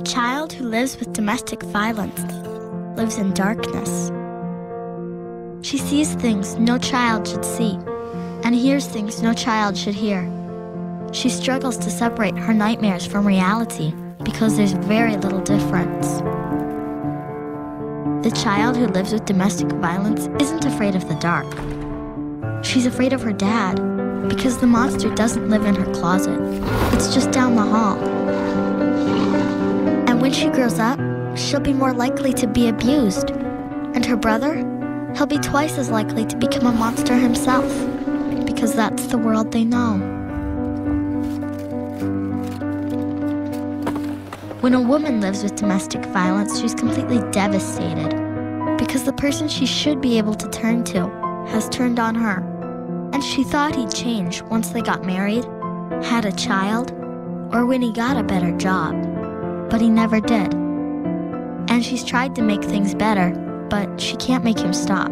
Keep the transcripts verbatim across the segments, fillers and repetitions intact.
child who lives with domestic violence lives in darkness. She sees things no child should see and hears things no child should hear. She struggles to separate her nightmares from reality because there's very little difference. The child who lives with domestic violence isn't afraid of the dark. She's afraid of her dad because the monster doesn't live in her closet. It's just down the hall. And when she grows up, she'll be more likely to be abused. And her brother, he'll be twice as likely to become a monster himself because that's the world they know. When a woman lives with domestic violence, she's completely devastated because the person she should be able to turn to has turned on her. And she thought he'd change once they got married, had a child, or when he got a better job. But he never did. And she's tried to make things better, but she can't make him stop.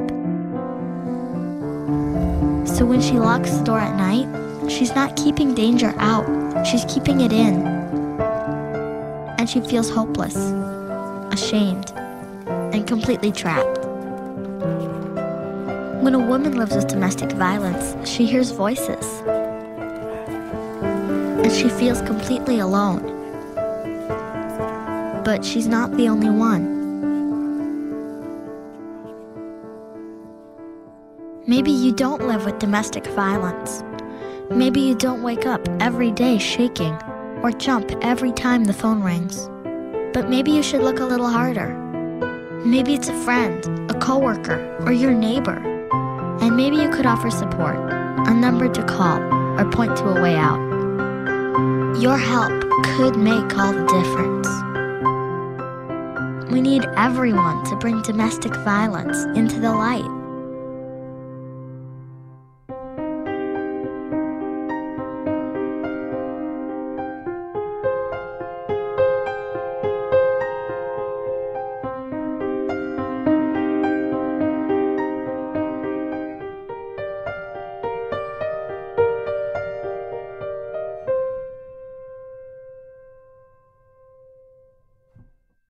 So when she locks the door at night, she's not keeping danger out, she's keeping it in. And she feels hopeless, ashamed, and completely trapped. When a woman lives with domestic violence, she hears voices. And she feels completely alone. But she's not the only one. Maybe you don't live with domestic violence. Maybe you don't wake up every day shaking or jump every time the phone rings. But maybe you should look a little harder. Maybe it's a friend, a coworker, or your neighbor. And maybe you could offer support, a number to call, or point to a way out. Your help could make all the difference. We need everyone to bring domestic violence into the light.